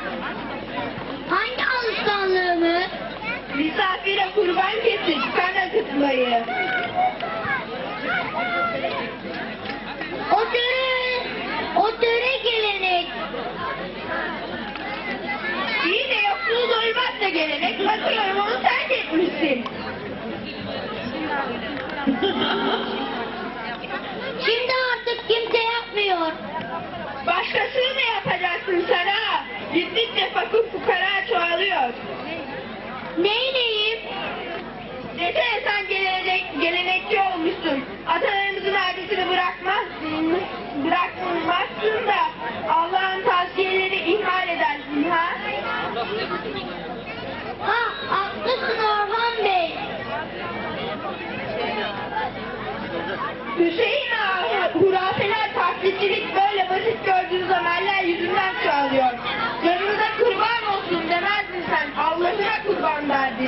Hangi alışkanlığımı? Misafire kurban kesip kan akıtmayı. O töre gelenek. İyi de yoksul doymaz da gelenek. Bakıyorum onu terk etmişsin. Şimdi artık kimse yapmıyor. Başkasını ne yapacaksın sana? Gittikçe fakir fukara çoğalıyor. Neyleyim? Desene sen gelenekçi olmuşsun. Atalarımızın adetini bırakmazsın da Allah'ın tavsiyelerini ihmal edersin ha? Haklısın Orhan Bey. Hüseyin Ağa, hurafeler, taklitçilik böyle basit gördüğünüz ameller yüzünden çoğalıyor. Canınıza kurban olsun demezdin sen, Allah'ına kurban derdin.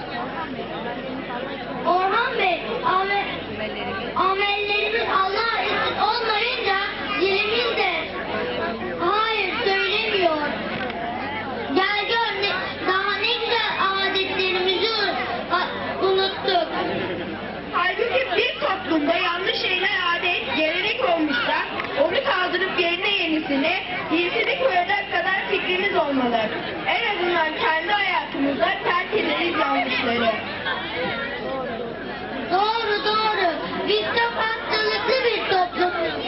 Orhan Bey, amellerimiz Allah için olmayınca dilimiz de hayır söylemiyor. Gel gör daha ne güzel adetlerimizi unuttuk. Halbuki bir toplumda yanlış şeyler adet, gelenek olmuşsa onu kaldırıp yerine yenisini koyacak kadar fikrimiz olmalı. En azından kendi hayatımızda terk ederiz yanlışları. Doğru. Biz çok hastalıklı bir toplumuz.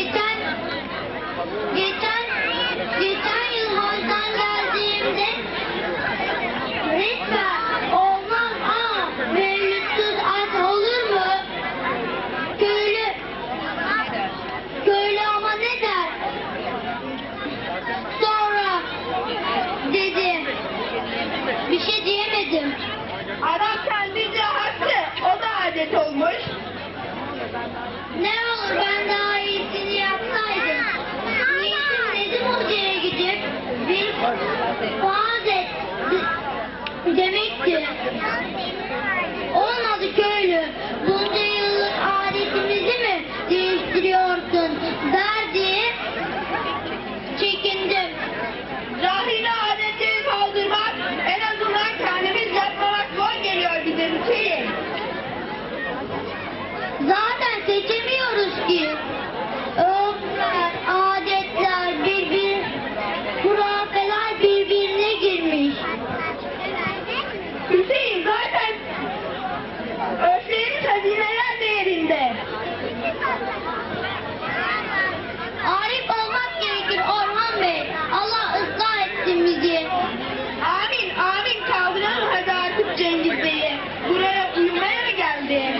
Geçen yıl Haz'dan geldiğimde lütfen olmaz mevlütsüz at olur mu? Köylü ama ne der? Sonra dedim. Bir şey diyemedim. Adam kendince haklı, o da adet olmuş. Ne olur ben daha iyisini yapsaydım. Niyetim Nedim Hoca'ya gidip bir vaaz et demekti. Olmadı köylü. Bunca yıllık adetimizi mi değiştiriyorsun derdi. Çekindim. Cahile adetleri kaldırmak, en azından kendimiz yapmamak zor geliyor bize Hüseyin. Zaten seçemiyoruz ki. Örfler, adetler, hurafeler birbirine girmiş. Hüseyin zaten örflerimiz hazineler değerinde. Arif olmak gerekir Orhan Bey. Allah ıslah etsin bizi. Amin kaldıralım hadi artık Cengiz Bey'i. Buraya uyumaya mı geldi?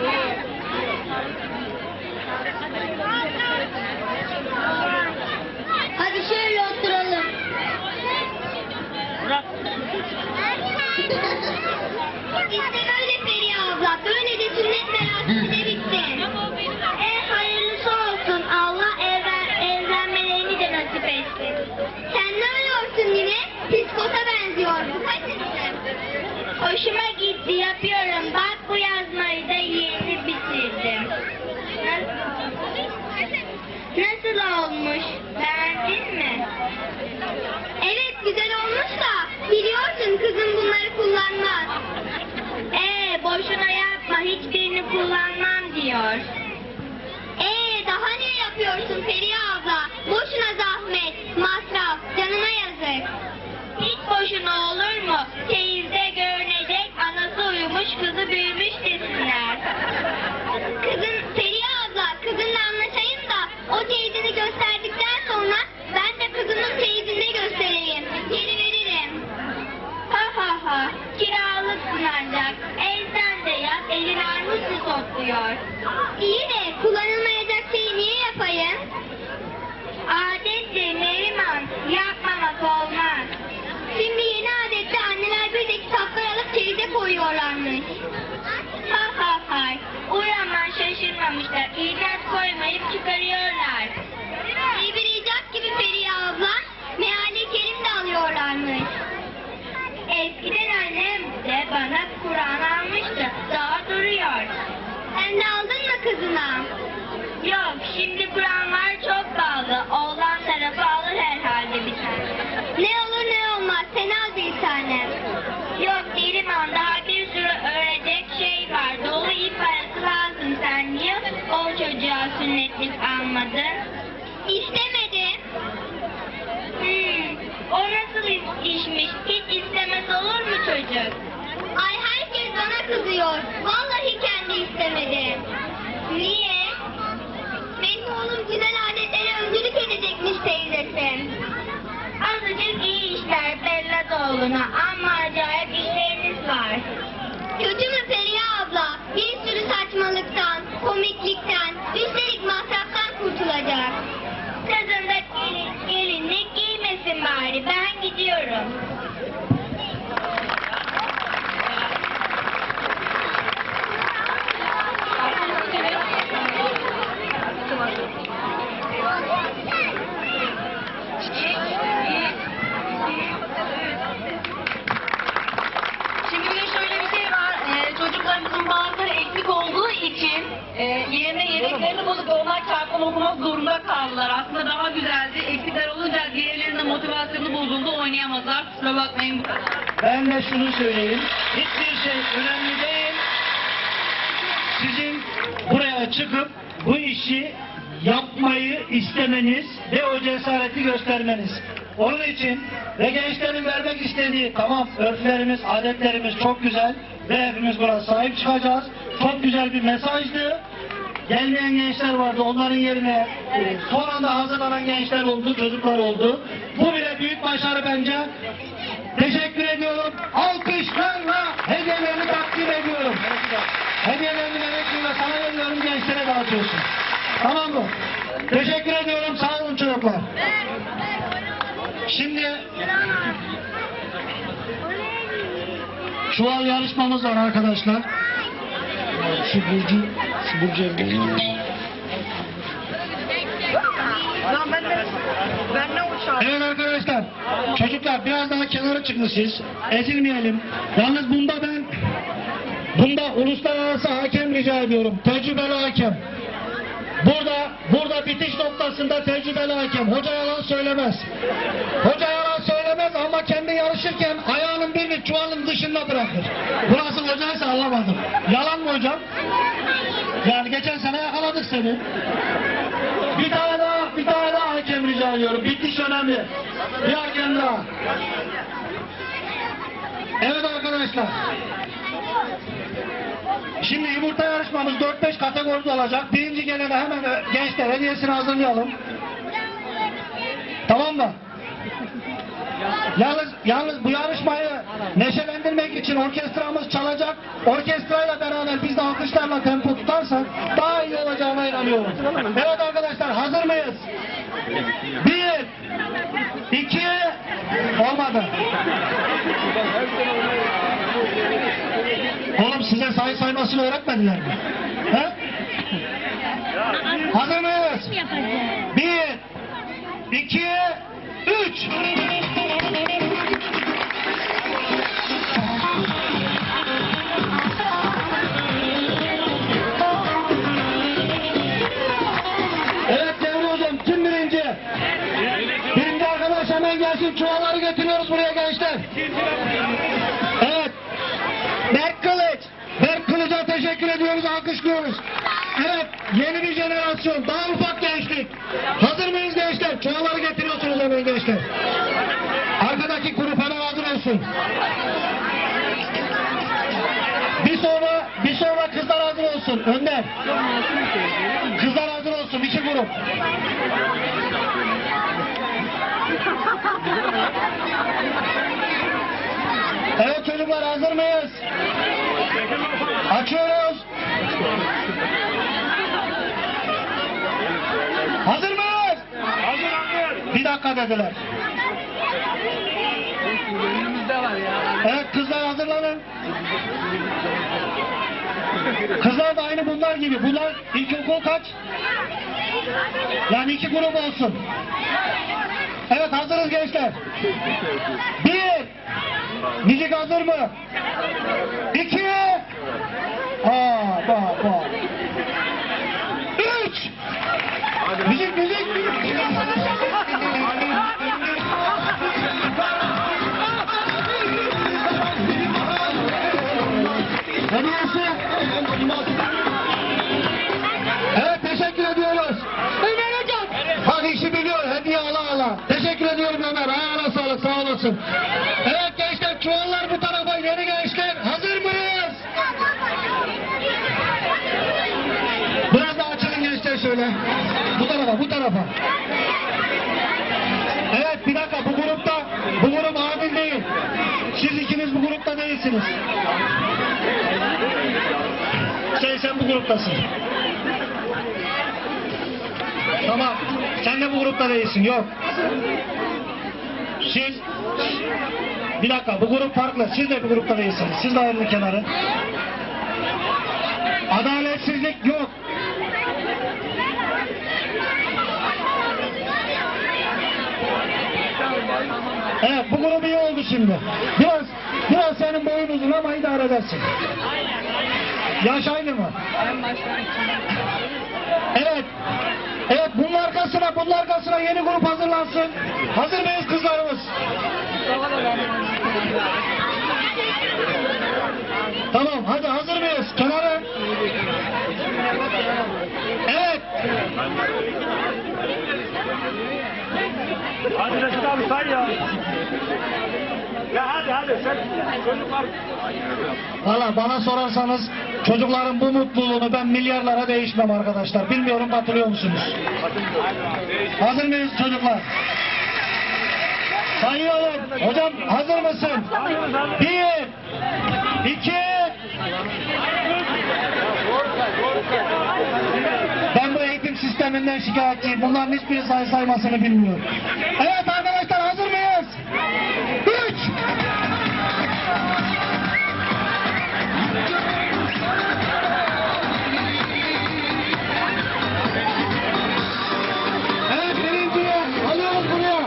Hadi şöyle oturalım. İşte böyle Feriha abla. Böyle de sünnet merasimi de bitti. Hayırlısı olsun. Allah evlenmelerini de nasip etsin. Sen ne arıyorsun yine? Psikota benziyorsun. Hadi. Hoşuma gitti. Yapıyorum. Bak bu yazmayı da yeni bitirdim. Nasıl olmuş? Beğendin mi? Evet güzel olmuş da biliyorsun kızım bunları kullanmaz. Boşuna yapma hiçbirini kullanmam diyor. Daha ne yapıyorsun Feriha abla? Boşuna zahmet, masraf, canına yazık. Hiç boşuna olur mu? Teyze görünecek, anası uyumuş, kızı büyümüş desinler. Feriha abla, kızınla anlaşayım da o teyzeni gösterdikten sonra ben de kızımın teyzini göstereyim. Geri veririm. Ha. Kiralıksın ancak. Elden de yat, elin armut mu topluyor? İyi de kullanılmayacak şeyi niye yapayım? Adettir Neriman, yapmamak olmaz. Şimdi yeni adette anneler bir de kitaplar alıp çeyize koyuyorlarmış. Ha. Uyanman şaşırmamışlar. İcat koymayıp çıkarıyorlar. İyi bir icat gibi Feriha abla. Meali kerim de alıyorlarmış. Eskiden annem de bana Kur'an almıştı. Daha duruyor. Sen de aldın mı kızına? Yok, şimdi Kur'anlar çok pahalı. Oğlan tarafı alır herhalde bir tane. Ne olur teklif almadın? İstemedim. O nasıl işmiş? Hiç istemez olur mu çocuk? Ay herkes bana kızıyor. Vallahi kendi istemedi. Niye? Benim oğlum güzel adetlere öncülük edecekmiş teyzesi. Azıcık iyi işler Belladoğlu'na ama acayip işleriniz var. Kötü mü Feriha abla? Bir sürü saçmalıktan, komiklikten, üstelik masraftan kurtulacak. Kızın da gelinlik giymesin bari. Ben gidiyorum. Şimdi bir de şöyle bir şey var. Çocuklarımızın bazıları eksik olduğu için yerine yedeklerini bulup onlar çarpım okumak zorunda kaldılar. Aslında daha güzeldi. Eksikler olunca diğerlerinin motivasyonu bozuldu. Oynayamazlar. Kusura bakmayın bu kadar. Ben de şunu söyleyeyim. Hiçbir şey önemli değil. Sizin buraya çıkıp bu işi yapmayı istemeniz ve o cesareti göstermeniz. Onun için ve gençlerin vermek istediği tamam örflerimiz, adetlerimiz çok güzel ve hepimiz buna sahip çıkacağız. Çok güzel bir mesajdı. Gelmeyen gençler vardı. Onların yerine son anda hazırlanan gençler oldu, çocuklar oldu. Bu bile büyük başarı bence. Teşekkür ediyorum. Alkışlarla hediyelerini takdim ediyorum. Hediyelerini Mehmet'le sana veriyorum, gençlere dağıtıyorsun. Tamam mı? Teşekkür ediyorum. Sağ olun çocuklar. Şimdi çuval yarışmamız var arkadaşlar. Şu Burcu Evet arkadaşlar, çocuklar biraz daha kenara çıkın siz. Ezilmeyelim. Yalnız bunda uluslararası hakem rica ediyorum. Tecrübeli hakem. Burada bitiş noktasında tecrübeli hakem. Hoca yalan söylemez. Hoca yalan söylemez ama kendi yarışırken ayağının birini çuvalın dışında bırakır. Burası hocaysa anlamadım. Yalan mı hocam? Yani geçen sene yakaladık seni. Bir tane daha hakem rica ediyorum. Bitiş önemli. Bir hakem daha. Evet arkadaşlar. Şimdi yumurta yarışmamız 4-5 kategoride olacak. Birinci gelene hemen gençler hediyesini hazırlayalım. Tamam mı? Yalnız bu yarışmayı neşelendirmek için orkestramız çalacak. Orkestrayla beraber biz de alkışlarla tempo tutarsak daha iyi olacağına inanıyorum. Evet arkadaşlar, hazır mıyız? 1 2 olmadı. Oğlum size sayı saymasını öğretmediler mi? He? Hazır mıyız? 1 2 3 Evet Devri hocam, kim birinci? Birinci arkadaş hemen gelsin, çuvalları getiriyoruz buraya gençler. Evet. Berk Kılıç'a teşekkür ediyoruz, alkışlıyoruz. Evet, yeni bir jenerasyon, daha ufak gençlik. Hazır mıyız gençler? Çuvalları getiriyorsunuz hemen gençler. Arkadaki grup hemen hazır olsun. Bir sonra kızlar hazır olsun, Önder. Kızlar hazır olsun, 2 grup. Evet çocuklar, hazır mıyız? Açıyoruz. Hazır mıyız? Hazır. Bir dakika dediler. Evet kızlar hazırlanın. Kızlar da aynı bunlar gibi. Bunlar ilkokul kaç? Yani 2 grup olsun. Evet hazırız gençler. 1 Müzik hazır mı? 2 bak 3 Müzik Hediyesi. Evet teşekkür ediyoruz. tarafa. Evet bir dakika bu grup adil değil. Siz ikiniz bu grupta değilsiniz. Sen bu gruptasın. Tamam. Sen de bu grupta değilsin. Yok. Siz bir dakika bu grup farklı. Siz de bu grupta değilsiniz. Siz de ayrılın kenara. Adaletsizlik yok. Evet bu grup iyi oldu şimdi. Biraz senin boyun uzun ama idare edersin. Yaş aynı mı? Evet. Evet bunun arkasına yeni grup hazırlansın. Hazır mıyız kızlarımız? Tamam hadi hazır mıyız? Kenara. Evet. Hadi Reşit abi say ya. Ya hadi sen çocuklar. Valla bana sorarsanız çocukların bu mutluluğunu ben milyarlara değişmem arkadaşlar. Bilmiyorum katılıyor musunuz? Hazır mıyız çocuklar? Sayıyorum. Hocam hazır mısın? 1, 2. Ben bu eğitim sisteminden şikayetçiyim. Bunların hiçbiri saymasını bilmiyor. Evet arkadaşlar hazır mıyız? 3. Evet birinciyi alıyoruz buraya.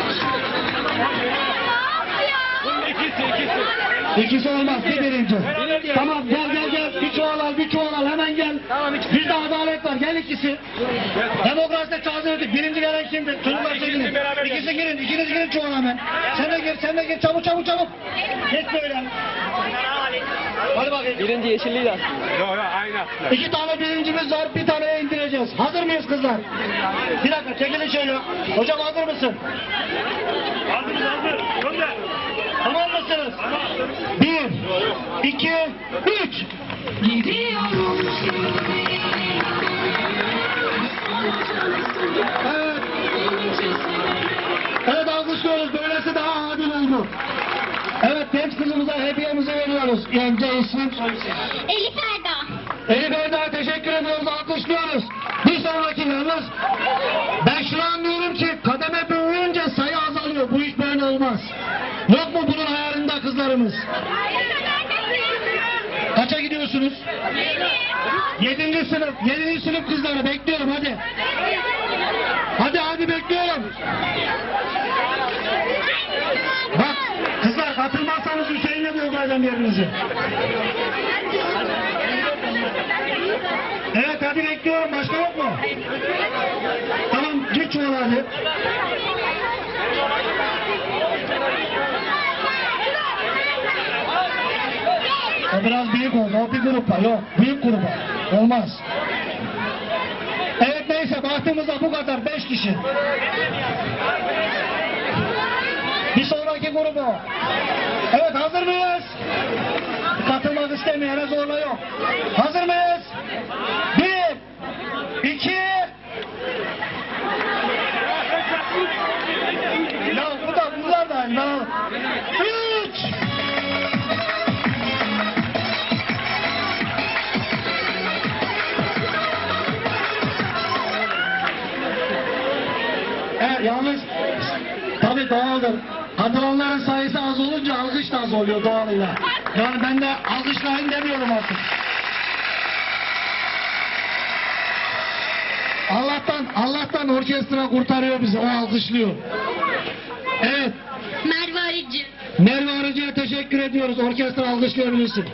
İkisi olmaz, birinci. Tamam gel. Bir çuval al hemen gel. Bizde adalet var, gel ikisi. Demokraside çağırdık. Birinci gelen kimdir? Çocuklar çekilin. İkiniz girin çuvala hemen. Sen de gir, çabuk. Geç böyle. Hadi bakayım. Birinci yeşilliydi aslında. Yok aynı. 2 tane birincimiz var, bir tane indireceğiz. Hazır mıyız kızlar? Bir dakika çekilin şöyle. Hocam hazır mısın? Hazır. Gönder. Tamam mısınız? 1, 2, 3. Evet. Evet alkışlıyoruz. Böylesi daha adil oldu. Evet genç kızımıza hediyemizi veriyoruz. Önce isim soyisim. Elif Erda. Elif Erdağ'a teşekkür ediyoruz. Alkışlıyoruz. Bir sonraki yalnız ben şunu anlıyorum ki kademe büyüyünce sayı azalıyor. Bu iş böyle olmaz. Yok mu bunun hayalinde kızlarımız? Kaça gidiyorsunuz? 7. sınıf. 7. sınıf kızları bekliyorum hadi. Hadi bekliyorum. Bak kızlar katılmazsanız Hüseyin'le dolduracağım yerinizi. Evet hadi bekliyorum. Başka yok mu? Tamam git çuvala hadi. O biraz büyük oldu. O bir grupa. Yok. Büyük grupa. Olmaz. Evet neyse baktığımızda bu kadar. 5 kişi. Bir sonraki grubu. Evet hazır mıyız? Katılmak istemeyene zorla yok. Hazır mıyız? 1, 2. Ya bunlar da aynı. 3. Evet yalnız tabii doğaldır. Katılanların sayısı az olunca alkış da az oluyor doğalıyla. Yani ben de alkışlayın demiyorum artık. Allah'tan orkestra kurtarıyor bizi. O alkışlıyor. Evet. Merve Arıcı. Merve Arıcı'ya teşekkür ediyoruz. Orkestra alkışlayabilirsin.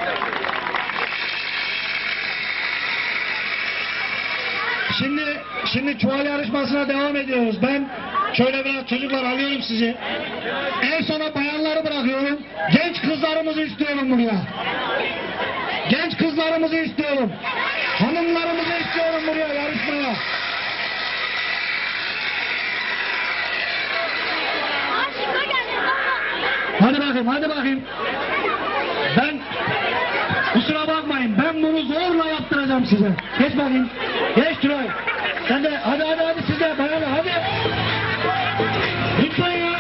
Şimdi çuval yarışmasına devam ediyoruz. Ben şöyle biraz çocuklar alıyorum sizi. En sona bayanları bırakıyorum. Genç kızlarımızı istiyorum buraya. Genç kızlarımızı istiyorum. Hanımlarımızı istiyorum buraya yarışmaya. Hadi bakayım. Ben kusura bakmayın. Ben bunu zorla yaptıracağım size. Geç bakayım. Geç Tülay. Sen de hadi siz de bayanlar hadi. Lütfen ya.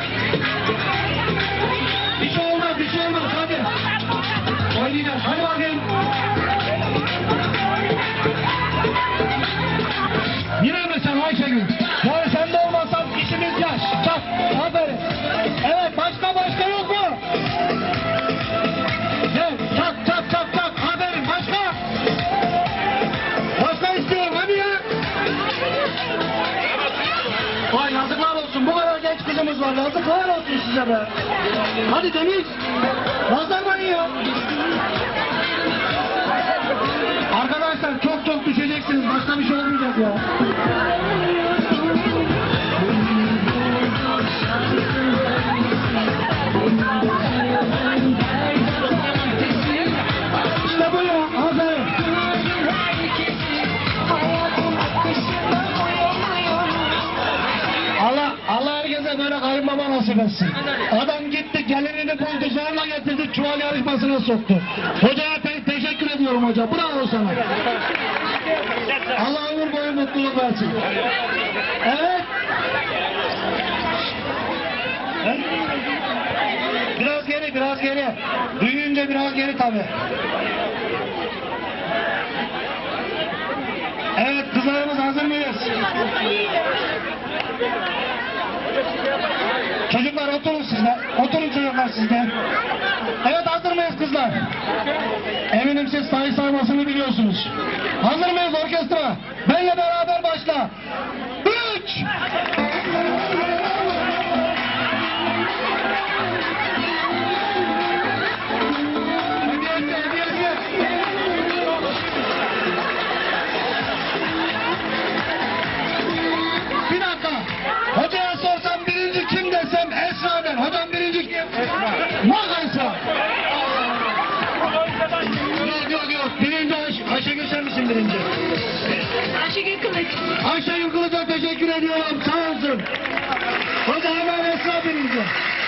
Bir şey olmaz hadi. Oynayacağız hadi bakayım. Yine mi sen Ayşegül? Yani sen de olmazsan işimiz yaş. Çak. Aferin. Evet başka yok mu? Gel. Çak. Aferin başka. Başka istiyorum hadi ya. Vay yazıklar olsun. Bu kadar genç kızımız var. Yazıklar olsun size be. Hadi Deniz. Nazarmayın ya. Arkadaşlar çok düşeceksiniz. Başka bir şey olmayacak ya. İşte bu ya. Aferin. Allah herkese böyle kayınbaba nasip etsin. Adam gitti gelinini buldu zorla getirdi çuval yarışmasına soktu. Hocaya teşekkür ediyorum hoca. Bravo sana. Allah ömür boyu mutluluk versin. Evet. Biraz geri. Büyüyünce biraz geri tabii. Evet kızlarımız hazır mıyız? Çocuklar oturun siz de. Oturun çocuklar siz de. Evet hazır mıyız kızlar? Eminim siz sayı saymasını biliyorsunuz. Hazır mıyız orkestra? Benle beraber başla. 3. Bir dakika. Hocaya sorsam birinci kim desem Esra der. Hocam birinci kim? Esra. Yok. Birinci Ayşegül sen misin birinci? Ayşegül Kılıç. Ayşegül Kılıç'a teşekkür ediyorum. Sağ olsun. Hoca hemen Esra birinci.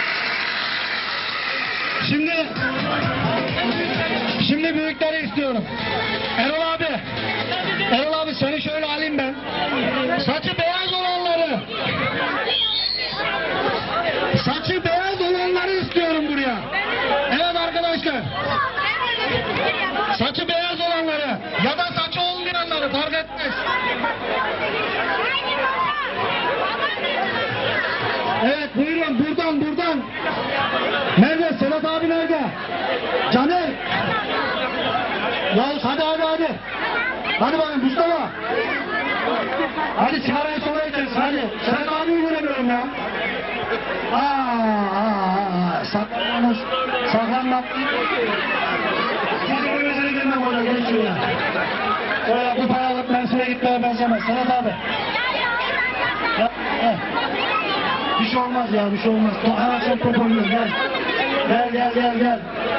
Şimdi büyükleri istiyorum. Erol abi seni şöyle alayım ben. Saçı beyaz olanları istiyorum buraya. Evet arkadaşlar. Saçı beyaz olanları ya da saçı olmayanları fark etmez. Evet buyurun buradan. Nerede? Sedat abi nerede? Caner. Yavuz hadi. Hadi bakayım Mustafa. Hadi sigarayı sonra içeriz hadi. Sedat abiyi göremiyorum ya. Saklanma. Sizin önünüze girmem oraya geç şuraya. Oraya bu paralık mensure gitmeye benzemez. Sedat abi. Bir şey olmaz. Hemen sen toparlıyor gel. Gel.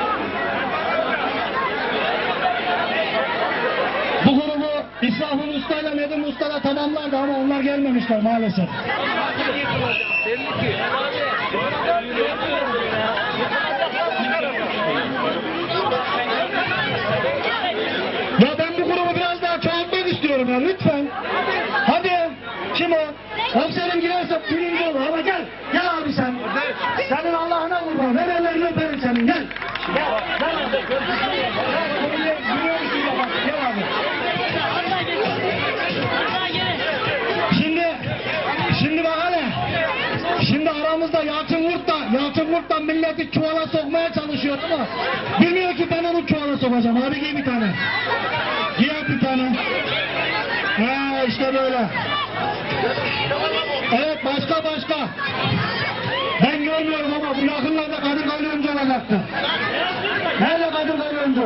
Bu grubu İsrafil Usta ile Nedim Usta ile tamamlardı ama onlar gelmemişler maalesef. Ya ben bu grubu biraz daha çoğaltmak istiyorum ya lütfen. Hadi. Kim o? Komiserim girerse birinci olur ama gel. Gel abi sen. Senin Allah'ına vurma. Ver ellerini öperim senin. Gel. Gel abi. Gel abi. Şimdi bak hele. Şimdi aramızda Yalçın Kurt da milleti çuvala sokmaya çalışıyor ama bilmiyor ki ben onu çuvala sokacağım. Abi giy bir tane. Giy bir tane. İşte böyle. Evet başka. Ben görmüyorum ama bu yakınlarda kadın kalyoncu olacaktı. Nerede kadın kalyoncu?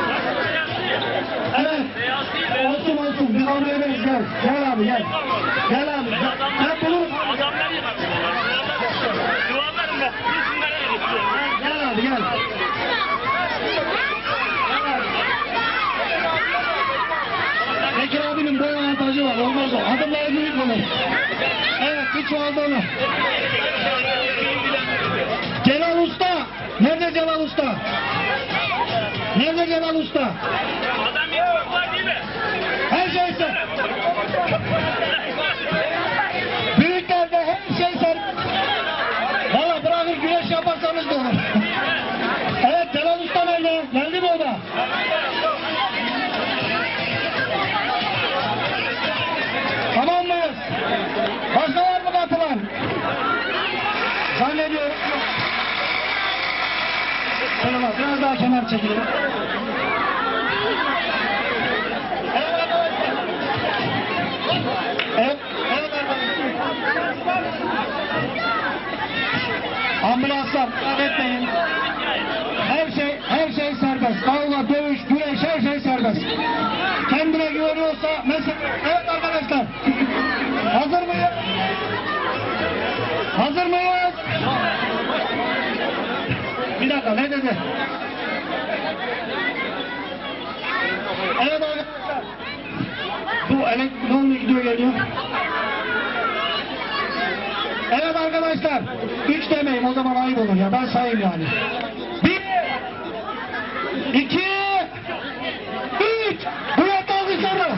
Evet. Olsun. Biz onu ederiz gel. Gel abi. Ben bulurum. Gel abi. Bekir abinin boy avantajı var. Olmaz o. Adımları büyük olur. Evet bir çuvalda onu. Celal Usta. Nerede Celal Usta? Adam yok var değil mi? Her şeyse. daha kenar çekelim. Evet arkadaşlar. Evet, evet arkadaşlar. Ambulanslar, dikkat etmeyin. Her şey serbest. Kavga, dövüş, güreş, her şey serbest. Kendine güveniyorsa mesela... Evet arkadaşlar. Hazır mıyız? Hazır mıyız? Bir dakika, ne dedi? Evet arkadaşlar. Bu elektron gidiyor geliyor. Evet arkadaşlar. 3 demeyim, o zaman ayıp olur ya. Ben sayayım yani. 1 2 3 Bırak alkışları.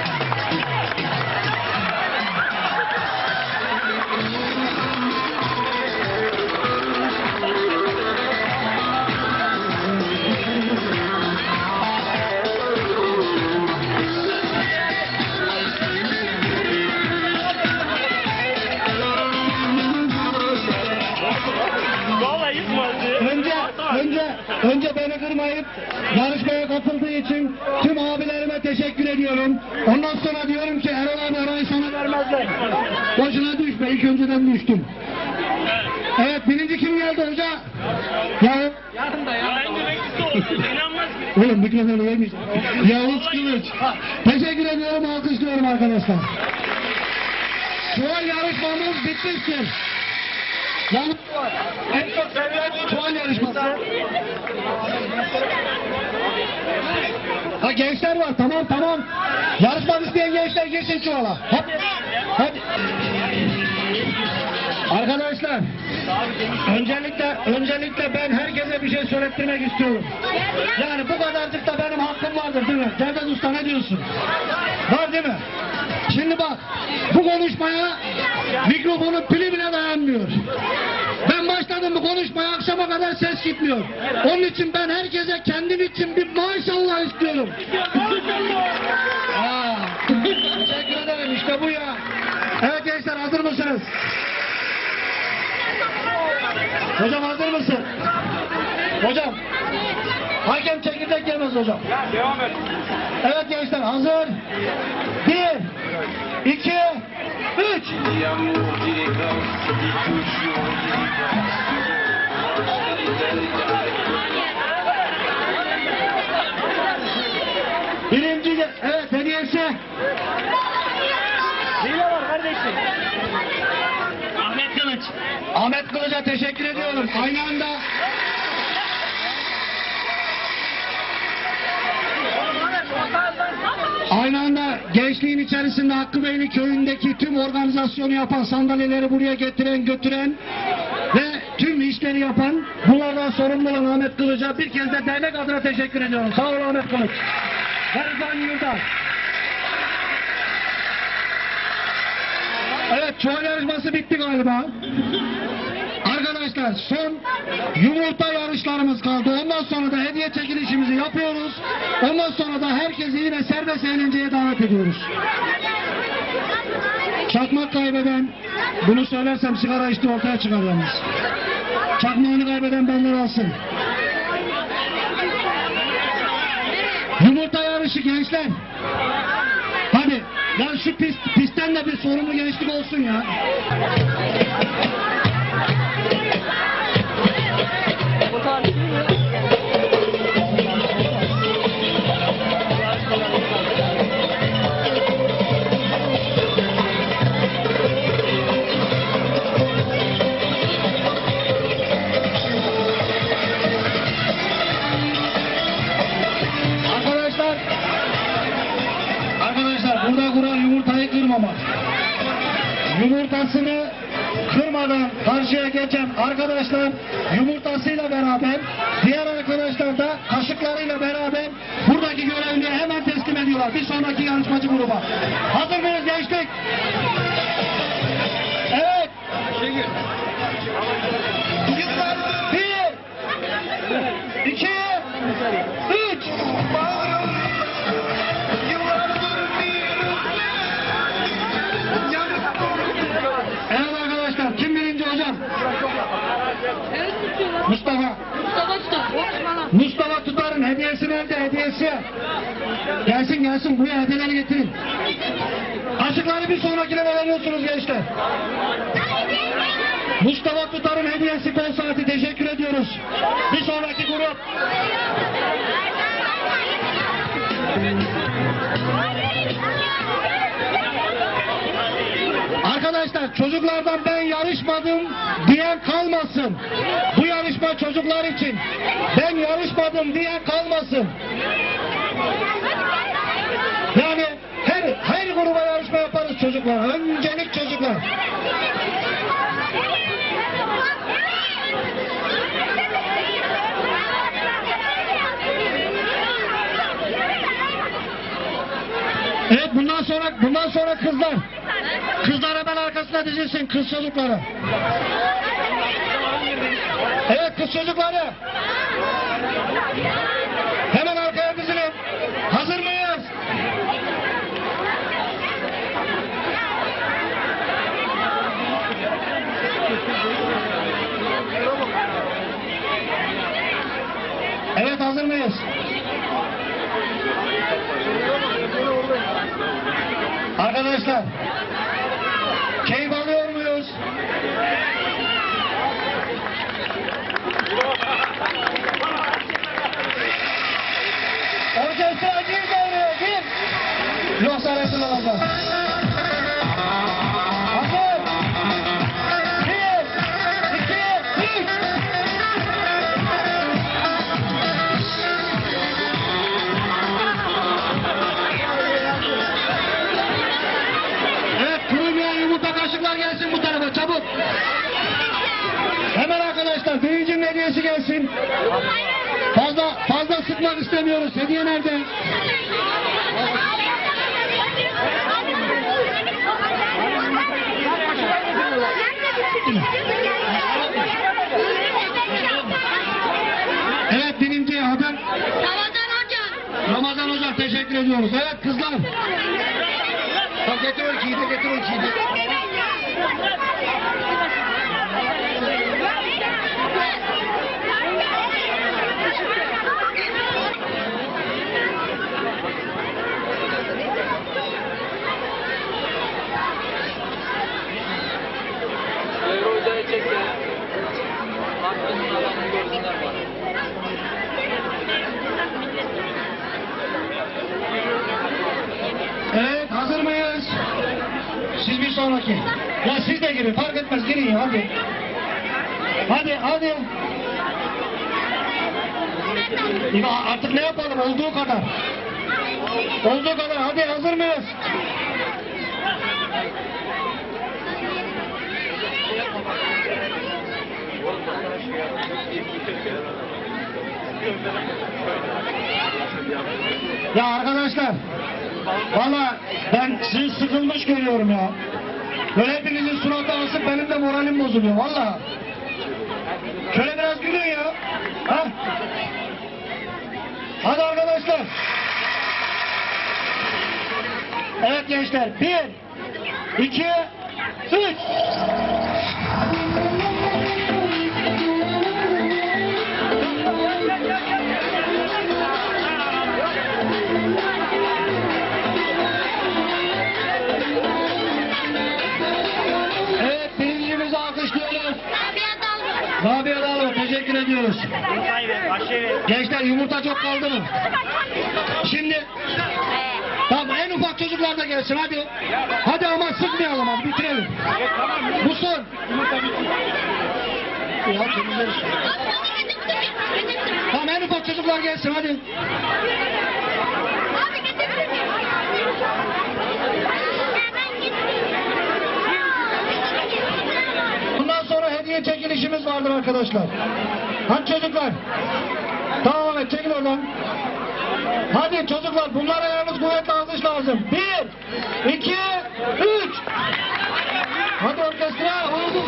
Vallahi yıkmadı. Önce beni kırmayıp yarışmaya katıldığı için tüm abilerime teşekkür ediyorum. Ondan sonra diyorum ki Erol abi orayı sana vermezler. Boşuna düşme, ilk önceden düştüm. Evet, birinci kim geldi hoca? Ya Ben yüreklisi olsun. İnanmaz ki. oğlum mikrofonu yemeyeceğim. Yavuz Kılıç. Teşekkür ediyorum, alkışlıyorum arkadaşlar. Şu an yarışmamız bitmiştir. Yalnız en çok sevilen puan yarışması. Ha, gençler var, tamam. Yarışmak isteyen gençler girsin çuvala. Hadi. Arkadaşlar, öncelikle ben herkese bir şey söylettirmek istiyorum. Yani bu kadarcık da benim hakkım vardır değil mi? Cevdet Usta, ne diyorsun? Var değil mi? Şimdi bak, bu konuşmaya mikrofonun pili bile dayanmıyor. Ben başladım bu konuşmaya, akşama kadar ses gitmiyor. Onun için ben herkese kendim için bir maşallah istiyorum. Teşekkür ederim, işte bu ya. Evet gençler, hazır mısınız? Hocam hazır mısın? Hocam, hakem çekirdek yemez hocam. Ya devam et. Evet gençler, hazır. 1 2 3 Birinci, evet, hediyesi. Hile var kardeşim. Ahmet Kılıç. Ahmet Kılıç'a teşekkür ediyorum. Aynı anda gençliğin içerisinde Hakkı Beyli köyündeki tüm organizasyonu yapan, sandalyeleri buraya getiren, götüren ve tüm işleri yapan, bunlardan sorumlu olan Ahmet Kılıç'a bir kez de dernek adına teşekkür ediyorum. Sağ ol Ahmet Kılıç. Rıdvan Yıldız. Evet, çuval yarışması bitti galiba. Arkadaşlar, son yumurta yarışlarımız kaldı. Ondan sonra da hediye çekilişimizi yapıyoruz. Ondan sonra da herkesi yine serbest eğlenceye davet ediyoruz. Çakmak kaybeden, bunu söylersem sigara içti ortaya çıkar yalnız. Çakmağını kaybeden benden alsın. Yumurta yarışı gençler. Hadi, ya şu pistten de bir sorumlu gençlik olsun ya. Arkadaşlar, burada kural yumurtayı kırmamak. Yumurtasını kırmadan karşıya geçen arkadaşlar yumurtasıyla beraber, diğer arkadaşlar da kaşıklarıyla beraber buradaki görevliye hemen teslim ediyorlar. Bir sonraki yarışmacı gruba. Hazır mıyız gençlik? Evet. 1 2 3 Evet arkadaşlar, kim birinci hocam? Mustafa. Mustafa hediyesi. Gelsin gelsin, buraya hediyeleri getirin. Kaşıkları bir sonrakine veriyorsunuz gençler. Mustafa Tutar'ın hediyesi kol saati, teşekkür ediyoruz. Bir sonraki grup. Arkadaşlar çocuklardan ben yarışmadım diyen kalmasın. Bu yarışma çocuklar için. Ben yarışmadım diyen kalmasın. Yani her gruba yarışma yaparız çocuklar. Öncelik çocuklar. Evet, bundan sonra kızlar. Kızlar hemen arkasına dizilsin, kız çocukları. Evet, kız çocukları. Hemen arkaya dizilin. Hazır mıyız? Evet, hazır mıyız? Arkadaşlar, keyif alıyor muyuz? Orkestra gir devreye, gir! Yoksa resim alacağız. Hazır! 1, 2, 3! Kaşıklar gelsin bu tarafa çabuk. Hemen arkadaşlar birincinin hediyesi gelsin. Fazla sıkmak istemiyoruz. Hediye nerede? Evet, birinci haber. Ramazan Hocam teşekkür ediyoruz. Evet kızlar. Bak getir o ikiyi de, getir o ikiyi de. Evet, hazır mıyız? Siz bir sonraki. Ya siz de girin, fark etmez, girin ya, hadi. Hadi. Ya artık ne yapalım, olduğu kadar. Hadi, hazır mıyız? Ya arkadaşlar, valla ben sizi sıkılmış görüyorum ya. Böyle hepinizin suratı asık, benim de moralim bozuluyor valla. Şöyle biraz gülün ya. Ha? Hadi arkadaşlar. Evet gençler, 1, 2, 3. Rabia Dağlı, teşekkür ediyoruz. Gençler, yumurta çok kaldı mı? Şimdi tamam, en ufak çocuklar da gelsin hadi. Hadi ama sıkmayalım, hadi bitirelim. Bu son. Ya, tamam, en ufak çocuklar gelsin hadi. Bundan sonra hediye çekilişimiz vardır arkadaşlar. Hadi çocuklar. Tamam, evet, çekil oradan. Hadi çocuklar, bunlara yalnız kuvvetli alkış lazım. 1, 2, 3. Hadi orkestra, oldu.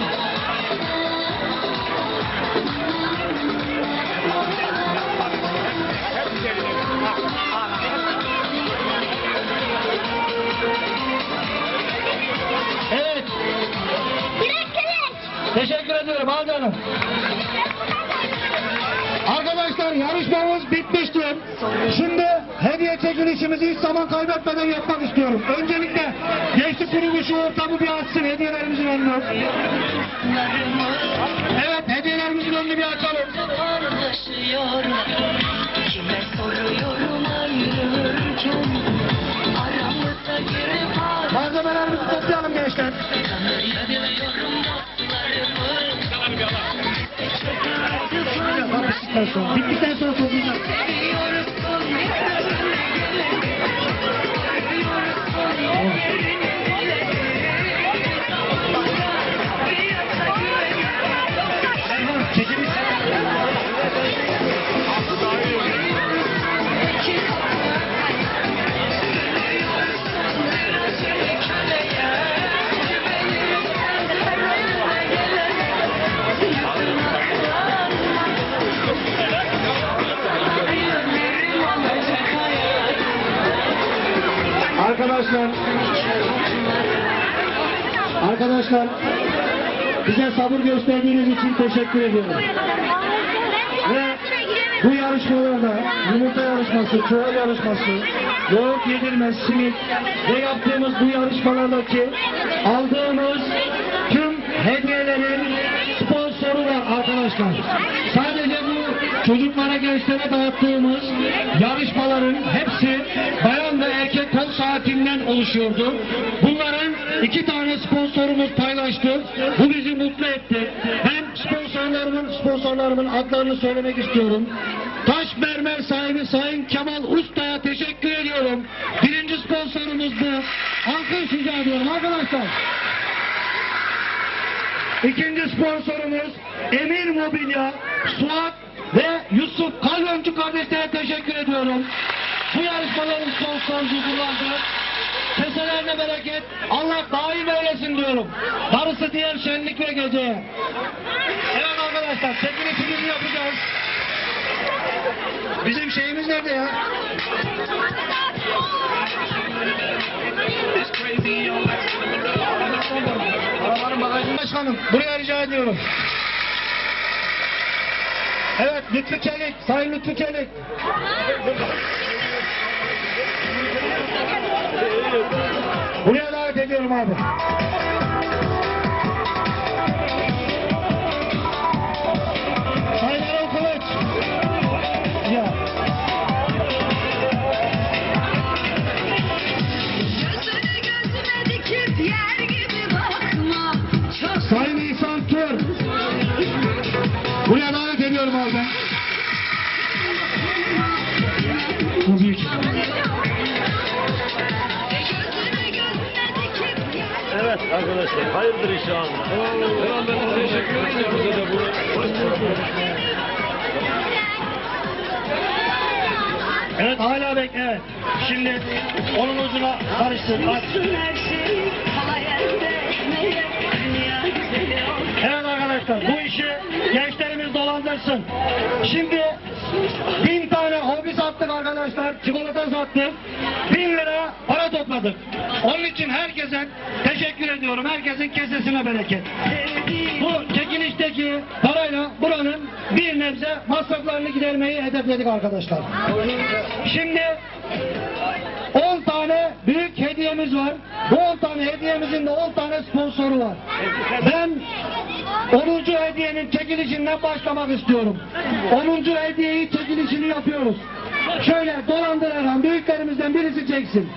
Evet. Teşekkür ediyorum, al canım. Arkadaşlar, yarışmamız bitmiştir. Şimdi hediye çekilişimizi hiç zaman kaybetmeden yapmak istiyorum. Öncelikle gençlik kuruluşu ortamı bir açsın hediyelerimizin önünü. Evet, hediyelerimizin önünü bir açalım. Kime soruyorum ayrılırken aramızda girip Malzemelerimizi toplayalım gençler. Bittikten sonra toplayacağız. Arkadaşlar bize sabır gösterdiğiniz için teşekkür ediyorum. Ve bu yarışmalarda yumurta yarışması, çuval yarışması, yoğurt yedirme, simit ve yaptığımız bu yarışmalardaki aldığımız tüm hediyelerin sponsoru var arkadaşlar. Sadece bu çocuklara, gençlere dağıttığımız yarışmaların hepsi bayan ve erkek kol saatinden oluşuyordu. Bunların 2 tane sponsorumuz paylaştı. Bu bizi mutlu etti. Ben sponsorlarımın adlarını söylemek istiyorum. Taş mermer sahibi Sayın Kemal Usta'ya teşekkür ediyorum. Birinci sponsorumuz bu. Alkış rica ediyorum arkadaşlar. İkinci sponsorumuz Emir Mobilya, Suat ve Yusuf Kalöncü kardeşlere teşekkür ediyorum. Bu yarışmaların sponsorluğundandı. Keselerine bereket, Allah daim eylesin diyorum. Darısı diğer şenlik ve geceye. Evet arkadaşlar, çekilişimizi yapacağız. Bizim şeyimiz nerede ya? Arabanın bagajında başkanım, buraya rica ediyorum. Evet, Lütfü Çelik, Sayın Lütfü Çelik. Buraya davet ediyorum abi. Sayın Erol Kılıç. Ya. Sayın İhsan Tür. Buraya davet ediyorum abi ben. Bu büyük. Evet arkadaşlar, hayırdır inşallah. Ben teşekkür ederim. Evet hala bekle. Evet. Şimdi onun ucuna karıştır. Aç. Evet arkadaşlar bu işi gençlerimiz dolandırsın. Şimdi 1000 tane hobi sattık arkadaşlar. Çikolata sattık. 1000 lira para topladık. Onun için herkese teşekkür ediyorum. Herkesin kesesine bereket. Bu çekilişteki parayla buranın bir nebze masraflarını gidermeyi hedefledik arkadaşlar. Şimdi 10 tane büyük hediyemiz var. Bu 10 tane hediyemizin de 10 tane sponsoru var. Ben 10. hediyenin çekilişinden başlamak istiyorum. 10. hediyeyi çekilişini yapıyoruz. Şöyle dolandıran büyüklerimizden birisi çeksin.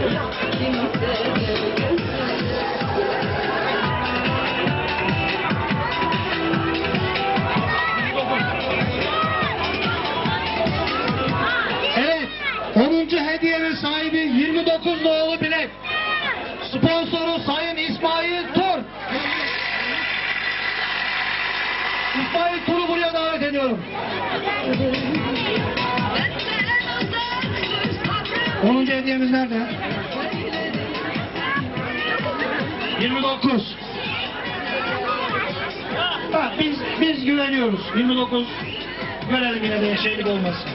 Evet, 10. hediyenin sahibi 29 nolu bilet. Sponsoru Sayın İsmail Tur. İsmail Tur'u buraya davet ediyorum. 10. hediyemiz nerede? 29. Ha, biz güveniyoruz. 29. Görelim yine de şeylik olmasın.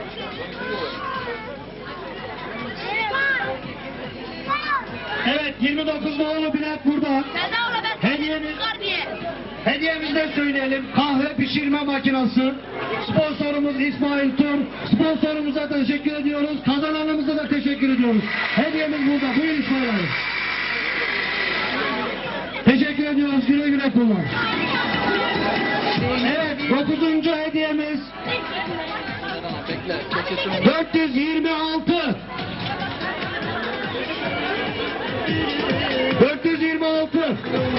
Evet 29 nolu bilet burada. Hediyemiz de söyleyelim. Kahve pişirme makinesi. Sponsorumuz İsmail Tur. Sponsorumuza teşekkür ediyoruz. Kazananımıza da teşekkür ediyoruz. Hediyemiz burada. Buyurun İsmail abi. Teşekkür ediyoruz. Güle güle kullan. Evet, 9. hediyemiz 426. 426.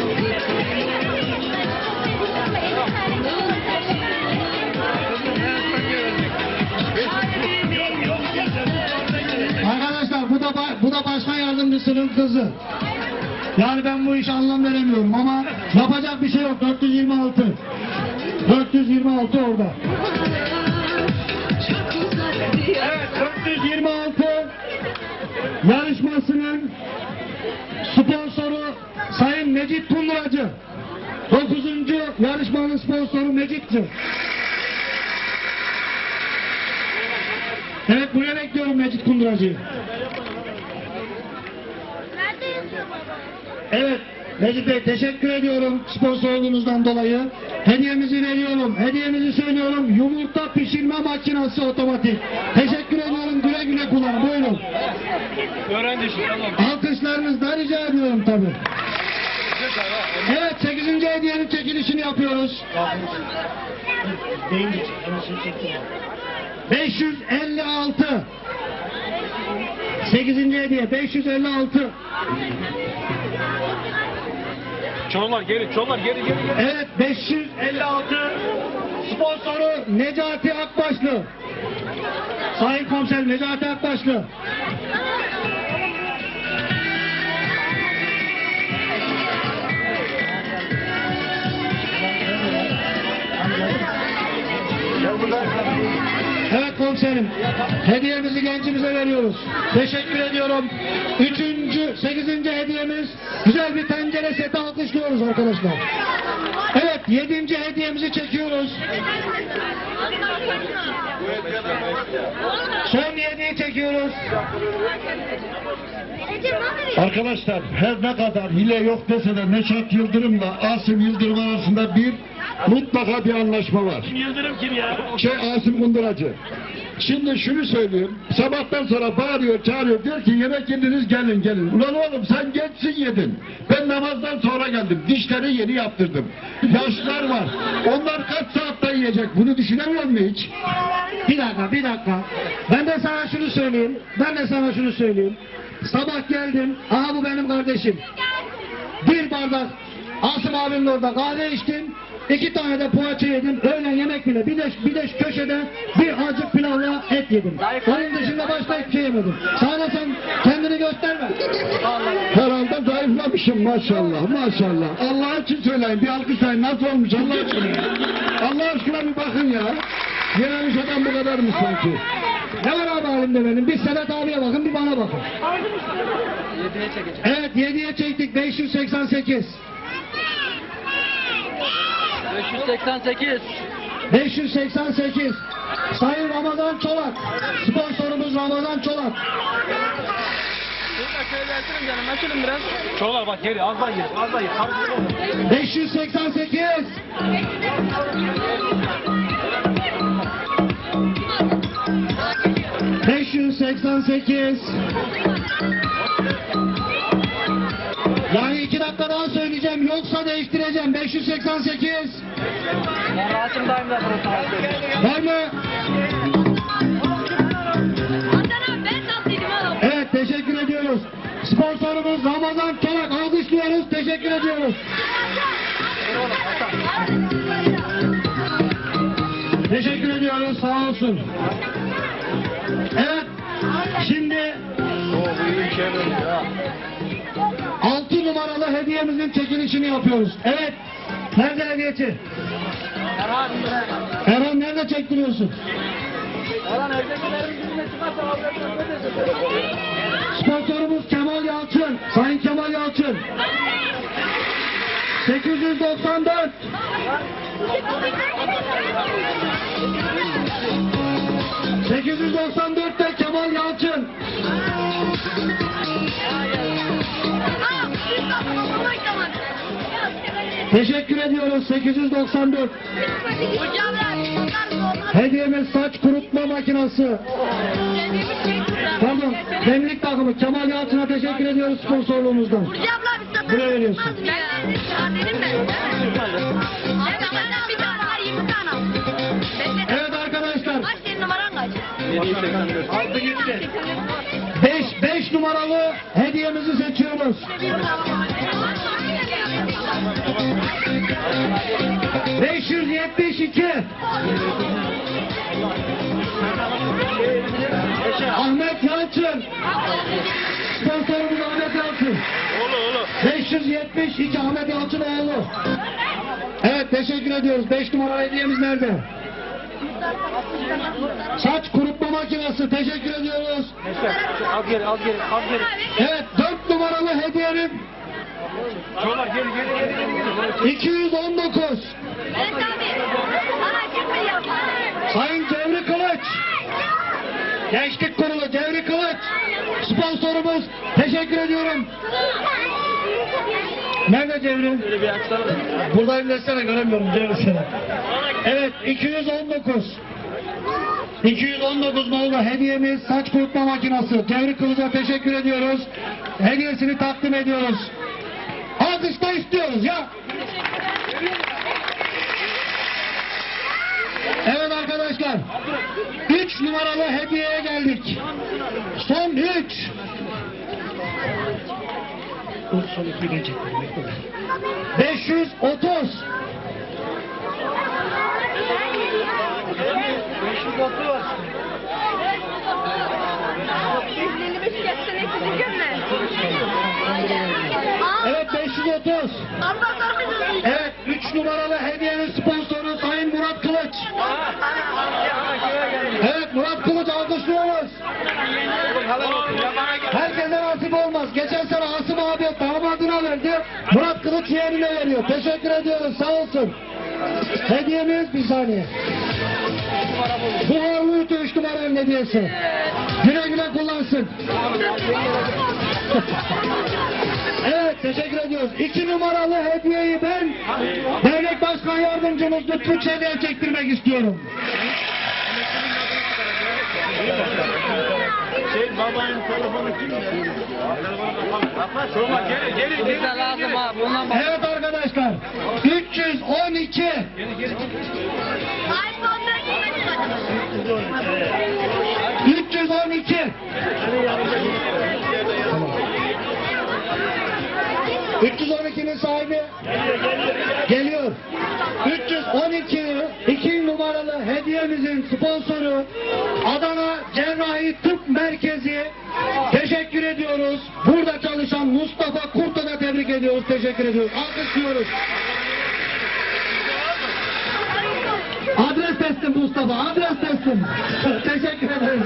Arkadaşlar bu da başkan yardımcısının kızı. Yani ben bu işe anlam veremiyorum ama yapacak bir şey yok. 426. 426 orada. Evet, 426 yarışmasının sponsoru Sayın Mecit Kunduracı. 9. yarışmanın sponsoru Mecit'tir. Evet, buraya bekliyorum Mecit Kunduracı'yı. Evet, Mecit Bey teşekkür ediyorum sponsorluğunuzdan dolayı. Hediyemizi veriyorum, hediyemizi söylüyorum. Yumurta pişirme makinesi otomatik. Teşekkür ediyorum, güle güle kullanın. Buyurun. Öğrenci işi, tamam. Alkışlarınızı rica ediyorum tabii. Evet, 8. hediyenin çekilişini yapıyoruz. 556. 8. hediye 556. Çollar geri. Evet, 556. Sponsoru Necati Akbaşlı. Sayın Komiser Necati Akbaşlı. Evet komiserim, hediyemizi gencimize veriyoruz. Teşekkür ediyorum. 8. hediyemiz güzel bir tencere seti alkışlıyoruz arkadaşlar. Evet, 7. hediyemizi çekiyoruz. Son 7'yi çekiyoruz. Arkadaşlar her ne kadar hile yok dese de Neşet Yıldırım'la Asım Yıldırım arasında mutlaka bir anlaşma var. Yıldırım kim ya? Asım Kunduracı. Şimdi şunu söyleyeyim. Sabahtan sonra bağırıyor, çağırıyor. Diyor ki yemek yediniz, gelin. Ulan oğlum sen geçsin yedin. Ben namazdan sonra geldim. Dişleri yeni yaptırdım. Yaşlılar var. Onlar kaç saatte yiyecek? Bunu düşünemiyor mu hiç? Bir dakika. Ben de sana şunu söyleyeyim. Sabah geldim. Aha bu benim kardeşim. Bir bardak Asım abinin orada kahve içtim. 2 tane de poğaça yedim. Öğlen yemek bile. Bir de köşede bir acık pilavla et yedim. Onun dışında başka hiçbir şey yemedim. Sana sen kendini gösterme. Herhalde zayıflamışım maşallah. Allah için söyleyin. Bir alkışlayın. Nasıl olmuş Allah aşkına? Allah aşkına bir bakın ya. Yememiş adam bu kadar mı sanki? Ne var abi halimde benim? Bir Sedat abiye bakın, bir bana bakın. Evet, 7'ye çektik. 588. 588. Sayın Ramazan Çolak. Sponsorumuz Ramazan Çolak. Çollar bak geri, az daha geri. 588. 588. Yani 2 dakika daha söyleyeceğim, yoksa değiştireceğim. 588. Var mı? Evet, teşekkür ediyoruz. Sponsorumuz Ramazan Çolak, alkışlıyoruz, teşekkür ediyoruz. Teşekkür ediyoruz, sağ olsun. Evet, şimdi 6 numaralı hediyemizin çekilişini yapıyoruz. Evet, nerede hediyeci? Erhan nerede çektiriyorsun? Sponsorumuz Kemal Yalçın, Sayın Kemal Yalçın. 894. 894'te Kemal Yalçın. Teşekkür ediyoruz. 894. Hediyemiz saç kurutma makinesi. Pardon, demlik takımı Kemal Yalçın'a teşekkür ediyoruz sponsorluğumuzdan. Buraya veriyorsun. Evet arkadaşlar. 5 numaralı hediyemizi seçiyoruz. 572. Ahmet Yalçın. Sponsorumuz Ahmet Yalçın. 572 Ahmet Yalçın oğlu. Evet teşekkür ediyoruz. 5 numaralı hediyemiz nerede? Saç kurutma makinesi. Teşekkür ediyoruz. Al geri. Evet 4 numaralı hediyenin Çoğlar geri. 219. Sayın Cevri Kılıç. Gençlik Kurulu Cevri Kılıç. Sponsorumuz. Teşekkür ediyorum. Nerede Cevri? Buradayım desene, göremiyorum Cevri seni. Evet 219. 219 nolu hediyemiz saç kurutma makinesi. Cevri Kılıç'a teşekkür ediyoruz. Hediyesini takdim ediyoruz. Alkışta istiyoruz ya. Evet arkadaşlar. 3 numaralı hediyeye geldik. Son 3. Son 2'yi gelecek. 530. 155 geçsene sizin mi? Evet 530. Evet 3 numaralı hediyenin sponsoru Sayın Murat Kılıç. Evet Murat Kılıç alkışlıyoruz. Herkese nasip olmaz. Geçen sene Asım abi damadına verdi. Murat Kılıç yeğenine veriyor. Teşekkür ediyoruz. Sağ olsun. Hediyemiz bir saniye. Buharlı ütü 3 numaranın hediyesi. Güle güle kullansın. Evet teşekkür ediyoruz. 2 numaralı hediyeyi ben Devlet Başkan Yardımcımız Lütfü Çelik'e çektirmek istiyorum. Babanın telefonu kimde? Çoğlar geri. Lazım abi. Evet arkadaşlar 312. iPhone'da 312. Tamam. 312'nin sahibi geliyor. 312 2 numaralı hediyemizin sponsoru Adana Cerrahi Tıp Merkezi. Teşekkür ediyoruz. Burada çalışan Mustafa Kurt'a da tebrik ediyoruz. Teşekkür ediyoruz. Alkışlıyoruz. Adres teslim Mustafa. Adres teslim. Teşekkür ederiz.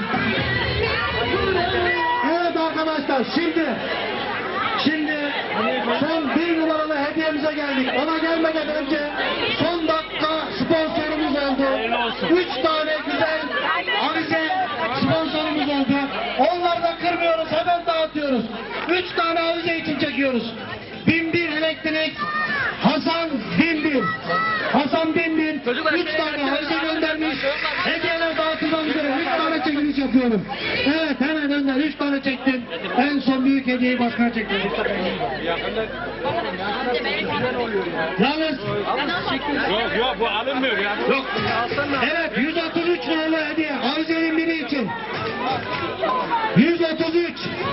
Evet arkadaşlar şimdi son 1 numaralı hediyemize geldik. Ona gelmeden önce son dakika sponsorumuz oldu. 3 tane güzel avize sponsorumuz oldu. Onları da kırmıyoruz, hemen dağıtıyoruz. 3 tane avize için çekiyoruz. 1001 elektrik, Hasan 1001. Hasan 1001 3 tane avize göndermiş. Hediyeler dağıtılmak üzere 3 tane çekiliş yapıyorum. Evet hemen önden 3 tane çektim. En son büyük hediyeyi başkana çektim. Yalnız Yok bu alınmıyor ya. yok. Evet 133 numaralı hediye avizenin biri için. 133.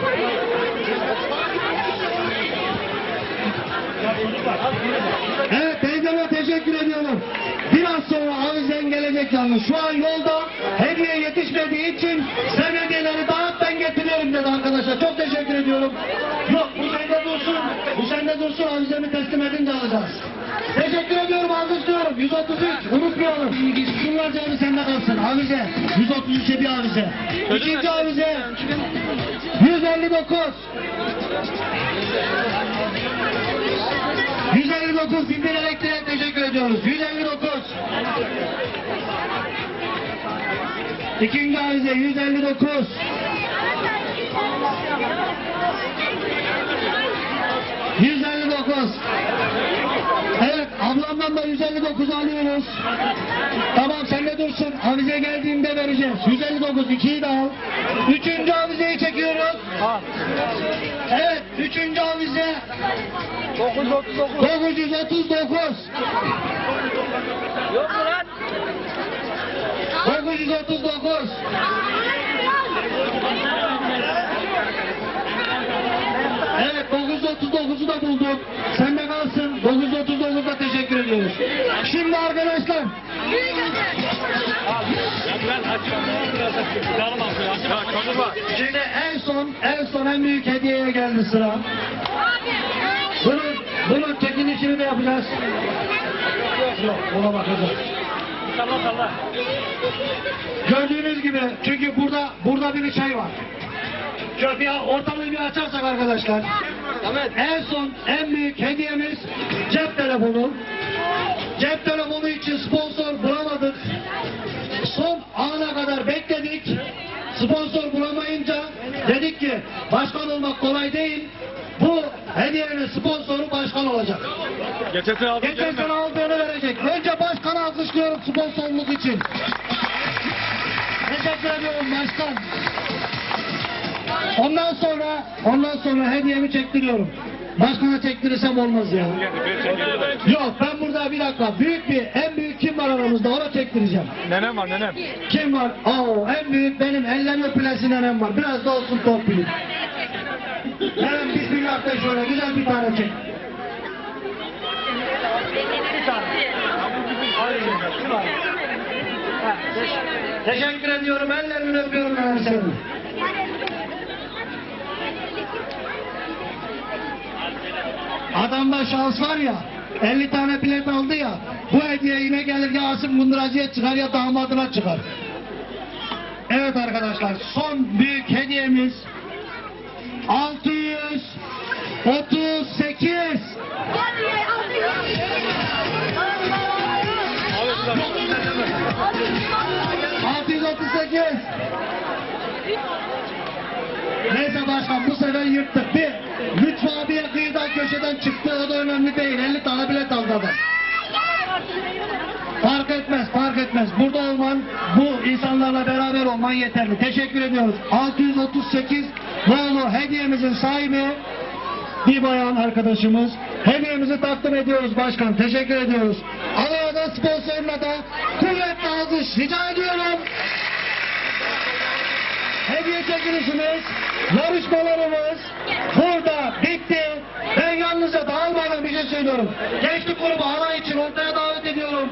Evet teyzeme teşekkür ediyorum. Biraz sonra avizen gelecek yalnız. Şu an yolda hediye yetişmediği için sen hediyeleri dağıt ben getiriyorum dedi arkadaşlar. Çok teşekkür ediyorum. Yok bu sende dursun. Bu sende dursun, avizemi teslim edince alacağız. Teşekkür ediyorum, alkışlıyorum. 133 unutmayalım. Bunlar canı sende kalsın. Avize. 133'e bir avize. İkinci avize. 159. 159 bin bir elektriğe teşekkür ediyoruz. 159. İkinci avize 159. 159. Evet ablamdan da 159 alıyoruz. Tamam sen de dursun. Avize geldiğinde vereceğiz. 159 2'yi de al. Üçüncü avizeyi çekiyoruz. Evet üçüncü avize. 939. Yok mu lan? 939. Evet 939'u da bulduk. Sen de kalsın. 939'da teşekkür ediyoruz. Şimdi arkadaşlar. Ya ben açıyorum. Biraz açıyorum. Ya konuma. Şimdi en son en büyük hediyeye geldi sıra. Bunun çekilişini de yapacağız. Yok ona bakacağız. Salla. Gördüğünüz gibi çünkü burada bir şey var. Şöyle bir ortalığı bir açarsak arkadaşlar. En son en büyük hediyemiz cep telefonu. Cep telefonu için sponsor bulamadık. Son ana kadar bekledik. Sponsor bulamayınca dedik ki başkan olmak kolay değil. Bu hediyenin sponsoru başkan olacak. Geçen sene aldım. Geçen sene aldığını verecek. Önce başkanı alkışlıyorum sponsorluk için. Teşekkür ediyorum başkan. Ondan sonra hediyemi çektiriyorum. Başkana çektirirsem olmaz ya. Yok ben burada bir dakika. En büyük kim var aramızda ona çektireceğim. Nenem var nenem. Kim var? En büyük benim elden öpülesi nenem var. Biraz da olsun torpilim. Nenem bismillah de şöyle güzel bir tane çek. Teşekkür ediyorum. Ellerini öpüyorum nenem senin. Adamda şans var ya, 50 tane bilet aldı ya, bu hediye yine gelir ya Asım Kunduracı'ya çıkar ya damadına çıkar. Evet arkadaşlar, son büyük hediyemiz 638. 638. Neyse başkan bu sefer yırttık. Bir Lütfü abiye kıyıdan köşeden çıktı o da önemli değil. 50 tane bilet aldı adam. Fark etmez. Burada olman, bu insanlarla beraber olman yeterli. Teşekkür ediyoruz. 638 Bolu hediyemizin sahibi bir bayan arkadaşımız. Hediyemizi takdim ediyoruz başkan. Teşekkür ediyoruz. Alanada sponsoruna da kuvvetli alkış rica ediyorum. Hediye çekilişimiz, yarışmalarımız burada bitti. Ben yalnızca dağılmadan bir şey söylüyorum. Gençlik grubu halay için ortaya davet ediyorum.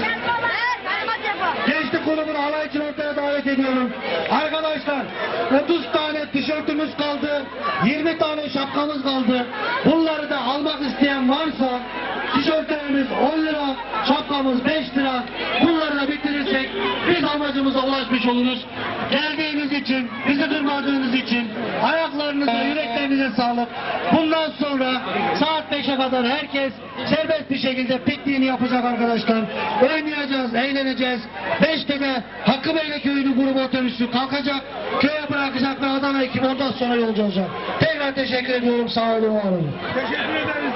Gençlik grubunu halay için ortaya davet ediyorum. Arkadaşlar 30 tane tişörtümüz kaldı. 20 tane şapkamız kaldı. Bunları da almak isteyen varsa tişörtlerimiz 10 lira, şapkamız 5 lira. Bunları da bitirirsek biz amacımıza ulaşmış oluruz. Geldiğiniz için, bizi kırmadığınız için ayaklarınıza, yüreklerinize sağlık. Bundan sonra saat 5'e kadar herkes serbest bir şekilde pikniğini yapacak arkadaşlar. Oynayacağız, eğleneceğiz. 5'te de Hakkı Beyli Köyü'nün grubu otobüsü kalkacak. Köye bırakacak ve Adana ekibi ondan sonra yolcu olacak. Tekrar teşekkür ediyorum. Sağ olun, var olun. Teşekkür ederiz.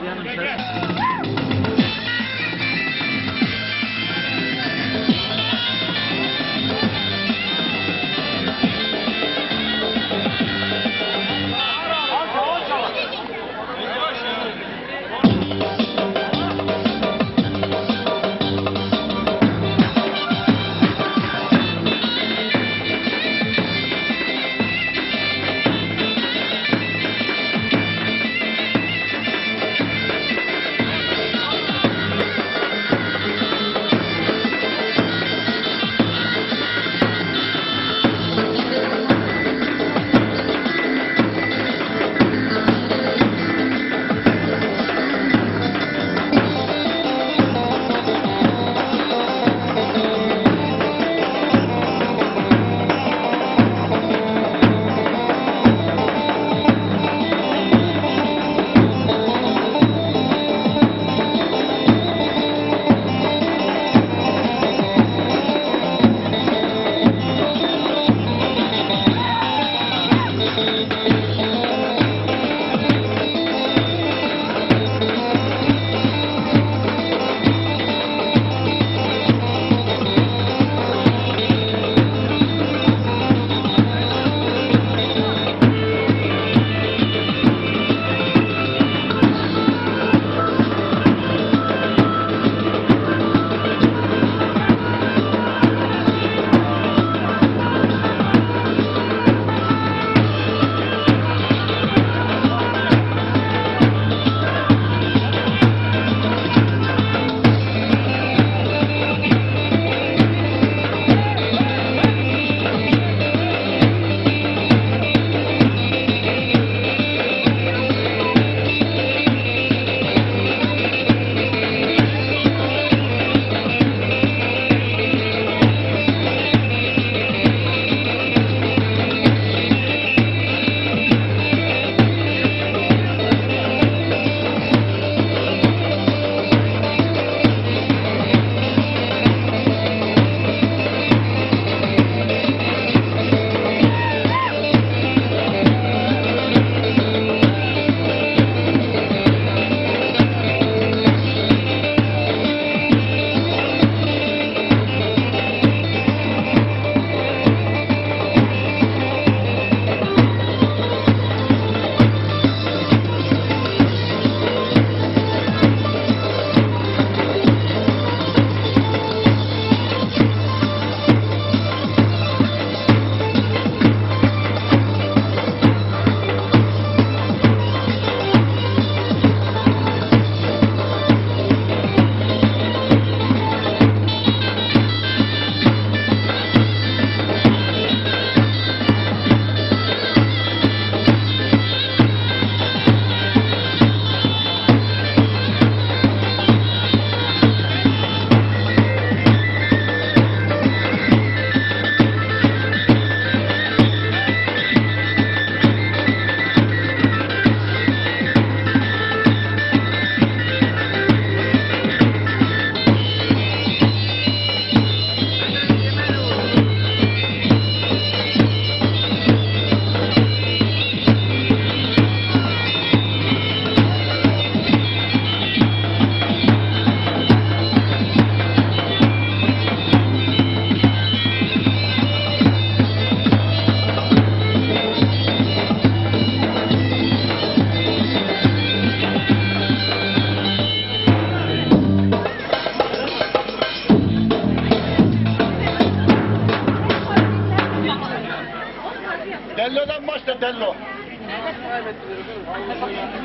Tello'dan başla tello.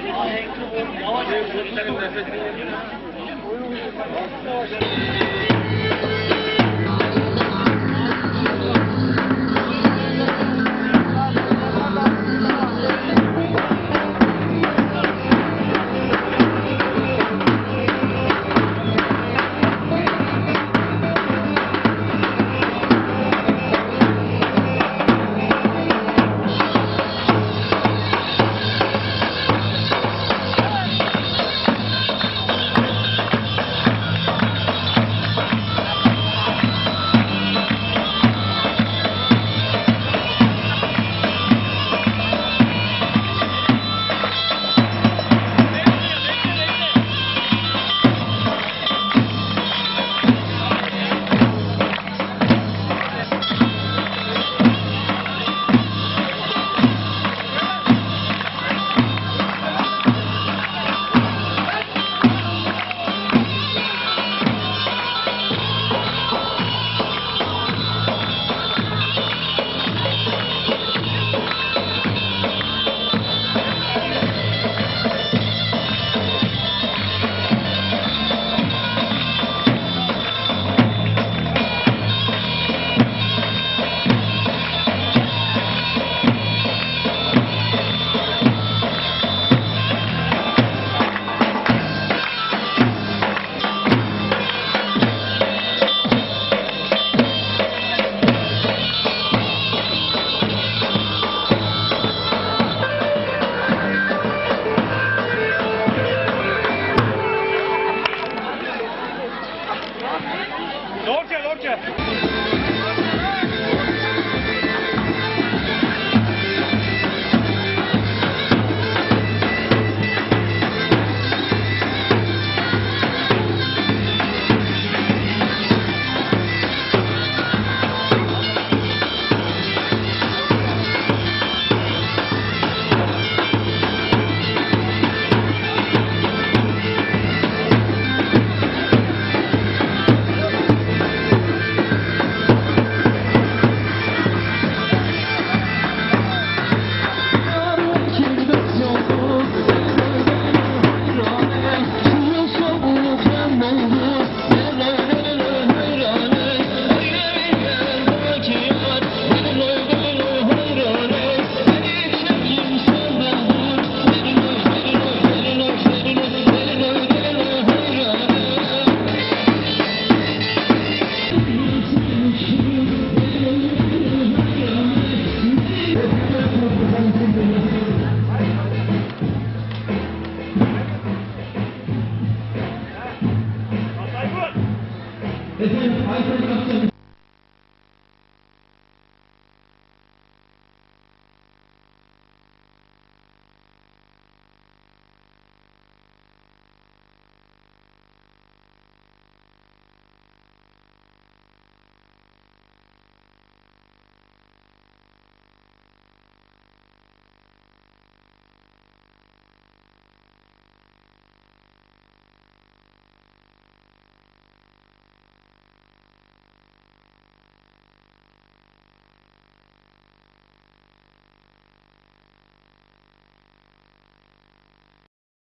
Yavaş yavaş.